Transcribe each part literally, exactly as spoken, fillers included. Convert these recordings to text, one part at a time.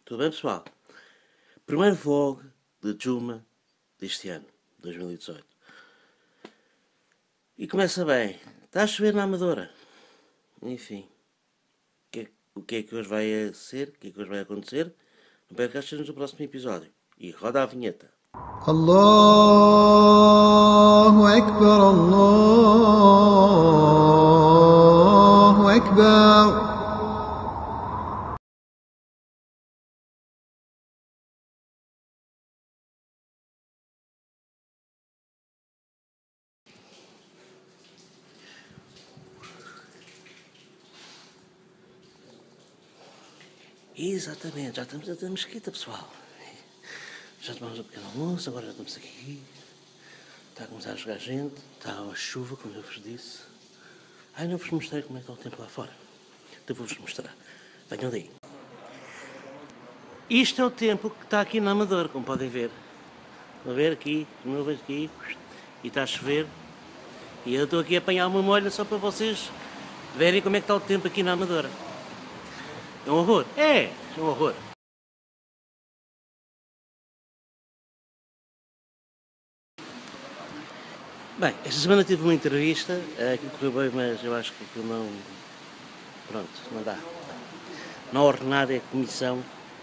Tudo bem, pessoal? Primeiro vlog de Juma deste ano, dois mil e dezoito. E começa bem. Está a chover na Amadora. Enfim. O que, é, o que é que hoje vai ser? O que é que hoje vai acontecer? Não percas que no próximo episódio. E roda a vinheta. Allahu Akbar, Allahu Akbar. Exatamente, já estamos na mesquita, pessoal. Já tomamos um pequeno almoço, agora já estamos aqui. Está a começar a chegar gente, está a chuva, como eu vos disse. Ai, não vos mostrei como é que está o tempo lá fora. Então vou-vos mostrar. Venham daí. Isto é o tempo que está aqui na Amadora, como podem ver. Estão a ver aqui, nuvens aqui, e está a chover. E eu estou aqui a apanhar uma molha só para vocês verem como é que está o tempo aqui na Amadora. É um horror. É, é um horror. Bem, esta semana tive uma entrevista, aquilo correu bem, mas eu acho que aquilo não... Pronto, não dá. Não ordenar é comissão.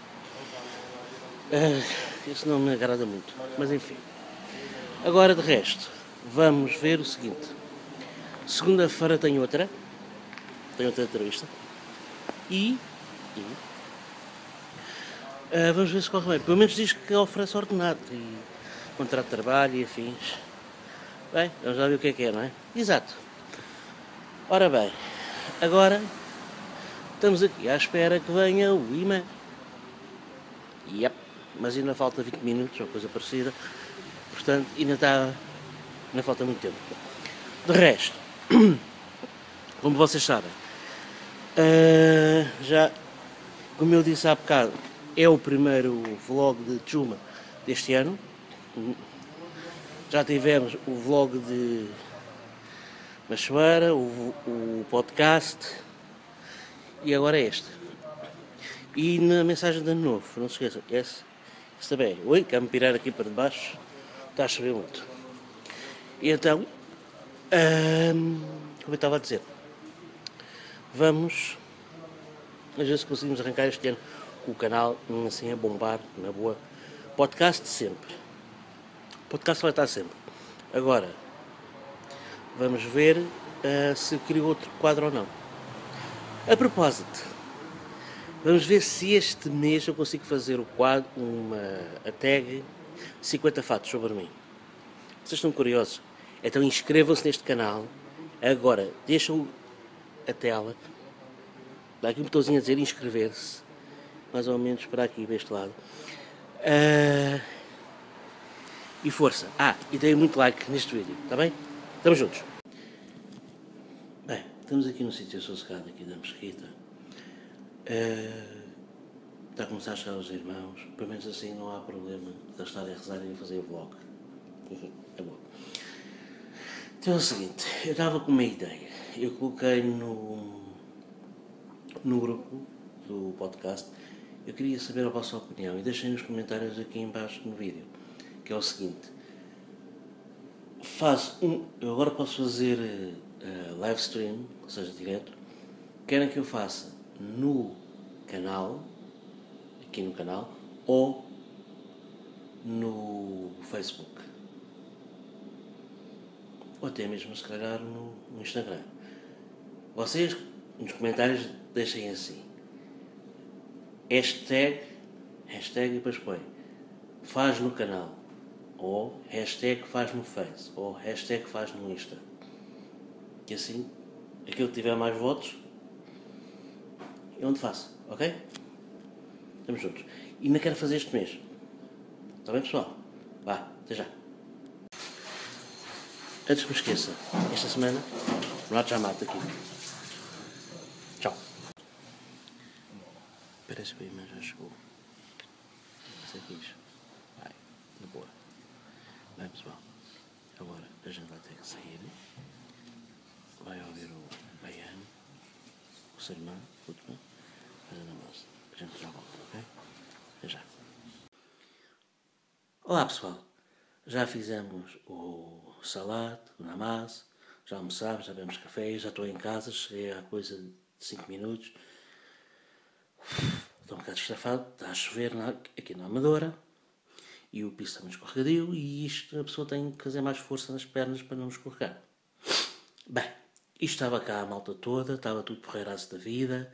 Uh, isso não me agrada muito, mas enfim. Agora, de resto, vamos ver o seguinte. Segunda-feira tem outra. Tem outra entrevista. E... e uh, vamos ver se corre bem. Pelo menos diz que oferece ordenado e contrato de trabalho e afins. Bem, vamos lá ver o que é que é, não é? Exato. Ora bem, agora estamos aqui à espera que venha o imã. Yep, mas ainda falta vinte minutos ou coisa parecida. Portanto, ainda está... ainda falta muito tempo. De resto, como vocês sabem, uh, já, como eu disse há bocado, é o primeiro vlog de Juma deste ano. Já tivemos o vlog de Machoeira, o, o podcast e agora é este. E na mensagem de ano novo, não se esqueçam, esse, esse também. Oi, quer-me pirar aqui para debaixo, está a chover muito. E então, hum, como eu estava a dizer, vamos, às vezes conseguimos arrancar este ano com o canal assim a bombar, na boa. Podcast sempre. Podcast vai estar sempre. Agora, vamos ver uh, se crio outro quadro ou não. A propósito, vamos ver se este mês eu consigo fazer o quadro, uma, a tag cinquenta fatos sobre mim. Vocês estão curiosos? Então inscrevam-se neste canal. Agora, deixam a tela. Dá aqui um botãozinho a dizer inscrever-se. Mais ou menos para aqui, deste lado. Uh, E força. Ah, e deem muito like neste vídeo, está bem? Estamos juntos. Bem, estamos aqui no sítio sossegado aqui da mesquita. Uh, está a começar a chegar os irmãos. Pelo menos assim não há problema de estarem a rezar e a fazer vlog. É bom. Então é o seguinte, eu estava com uma ideia. Eu coloquei no, no grupo do podcast. Eu queria saber a vossa opinião e deixem nos comentários aqui em baixo no vídeo. Que é o seguinte, faço um, eu agora posso fazer uh, live stream, ou seja, direto. Querem que eu faça no canal, aqui no canal, ou no Facebook, ou até mesmo se calhar no, no Instagram. Vocês nos comentários deixem assim, hashtag, hashtag e depois põe, faz no canal. Ou hashtag faz no Face, ou hashtag faz no Insta. E assim, aquilo que tiver mais votos, é onde faço, ok? Estamos juntos. E ainda quero fazer este mês. Está bem, pessoal? Vá, até já. Antes que me esqueça, esta semana, Renato já mata aqui. Tchau. Parece que o imã já chegou. Isso é fixe. Vai, de boa. Bem, pessoal, agora a gente vai ter que sair, vai ouvir o baiano, o sermão, o último, fazendo a moça. A gente já volta, ok? Olá pessoal, já fizemos o salado, o namaz, já almoçámos, já bebemos café, já estou em casa, cheguei há coisa de cinco minutos. Estou um bocado estafado, está a chover na, aqui na Amadora e o piso está muito escorregadio e isto a pessoa tem que fazer mais força nas pernas para não escorregar. Bem, isto estava cá a malta toda, estava tudo porreiraço da vida.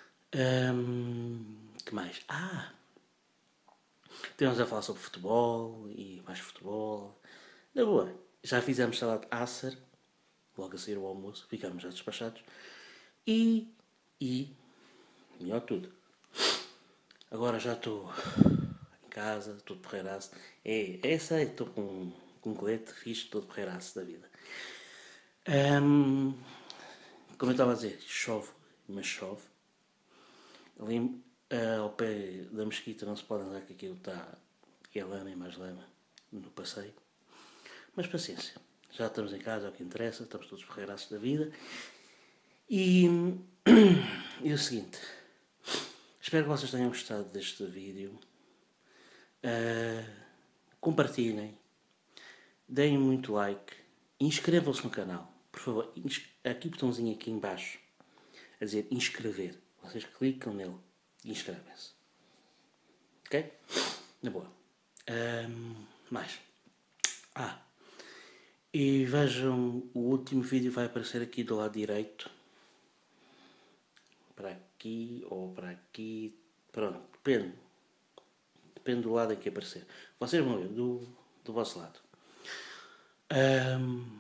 Hum, que mais? Ah! Estivemos a falar sobre futebol e mais futebol. Na boa, já fizemos salada de Acer, logo a sair o almoço, ficámos já despachados. E, e, melhor tudo, agora já estou em casa, tudo porreiraço. É, é sei, estou com, com um colete fixe, todo porreiraço da vida. Um, como eu estava a dizer, chove, mas chove. Ali uh, ao pé da mesquita não se pode andar, que aquilo está, é lama e mais lama no passeio. Mas paciência, já estamos em casa, é o que interessa, estamos todos porreiraços da vida. E, e o seguinte, espero que vocês tenham gostado deste vídeo. Uh, compartilhem, deem muito like, inscrevam-se no canal, por favor. Aqui o botãozinho aqui em baixo a dizer inscrever, vocês clicam nele e inscrevem-se, ok? Na boa. Um, mais ah e vejam, o último vídeo vai aparecer aqui do lado direito, para aqui ou para aqui, pronto, depende depende do lado em que aparecer, vocês vão ver do, do vosso lado. Um,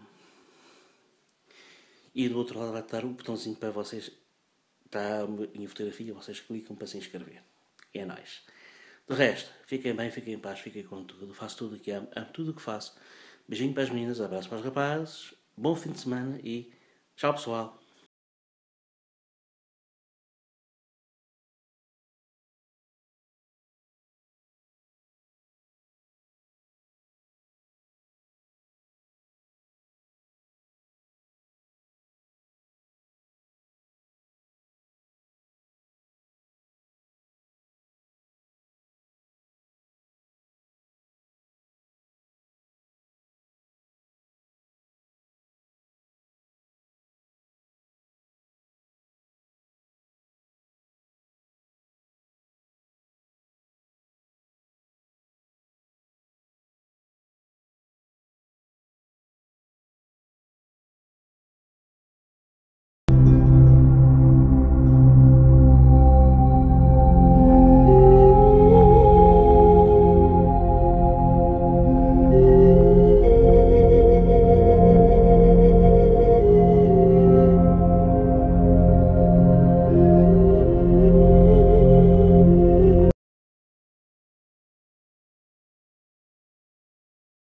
e do outro lado vai estar o botãozinho para vocês, está em fotografia, vocês clicam para se inscrever. É nóis. De resto, fiquem bem, fiquem em paz, fiquem com tudo, faço tudo o que amo, amo tudo o que faço. Beijinho para as meninas, abraço para os rapazes, bom fim de semana e tchau pessoal.